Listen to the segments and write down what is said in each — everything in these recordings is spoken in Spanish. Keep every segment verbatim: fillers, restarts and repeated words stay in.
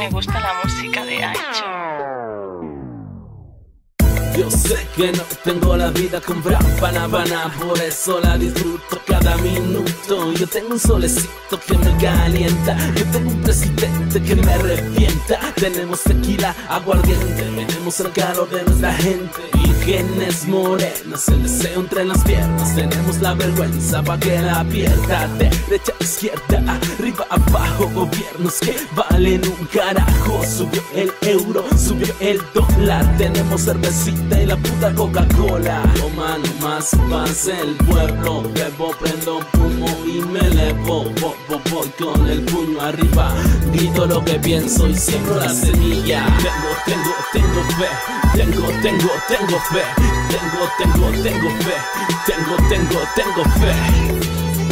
me gusta la música de Aicho. Yo sé que no tengo la vida comprada para Habana, por eso la disfruto cada minuto. Yo tengo un solecito que me calienta, yo tengo un presidente que me revienta. Tenemos tequila, aguardiente, tenemos el calor de nuestra gente. Vírgenes morenas, el deseo entre las piernas. Tenemos la vergüenza pa' que la pierda. Derecha, izquierda, arriba, abajo, gobiernos que valen un carajo. Subió el euro, subió el dólar. Tenemos cervecita y la puta Coca-Cola. Toma nomás pase el pueblo. Bebo, prendo humo y me elevo. Voy, voy, voy con el puño arriba. Grito lo que pienso y siembro la semilla. Tengo, tengo, tengo fe. Tengo, tengo, tengo fe. Tengo, tengo, tengo fe. Tengo, tengo, tengo fe.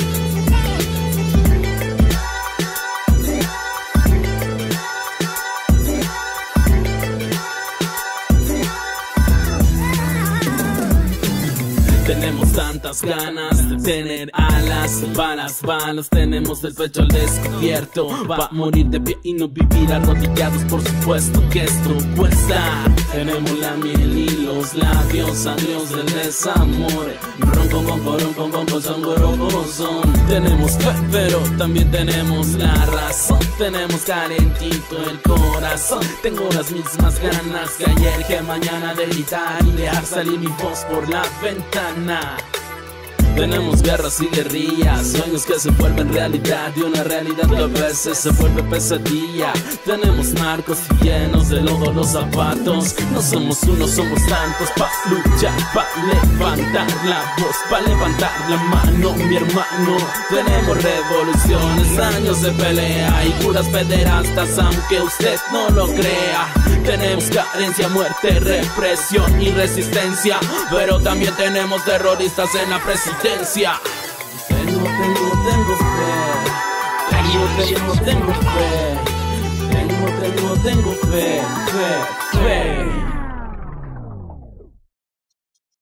Tenemos tantas ganas de tener alas, balas, balas. Tenemos el pecho al descubierto. Va a morir de pie y no vivir arrodillados. Por supuesto que esto cuesta. Tenemos la miel y los labios, adiós del desamor. Ronco, ronco, ronco, ronco, songo, ronco, son. Tenemos fe, pero también tenemos la razón. Tenemos calentito el corazón. Tengo las mismas ganas que ayer, que mañana, de gritar y dejar salir mi voz por la ventana. Tenemos guerras y guerrillas, sueños que se vuelven realidad y una realidad que a veces se vuelve pesadilla. Tenemos narcos y llenos de lodo los zapatos. No somos uno, somos tantos. Pa' luchar, pa' levantar la voz, pa' levantar la mano, mi hermano. Tenemos revoluciones, años de pelea y curas pederastas, aunque usted no lo crea. Tenemos carencia, muerte, represión y resistencia, pero también tenemos terroristas en la presidencia. Tengo, tengo, tengo fe. Tengo, tengo, tengo fe. Tengo, tengo, tengo fe, fe, fe.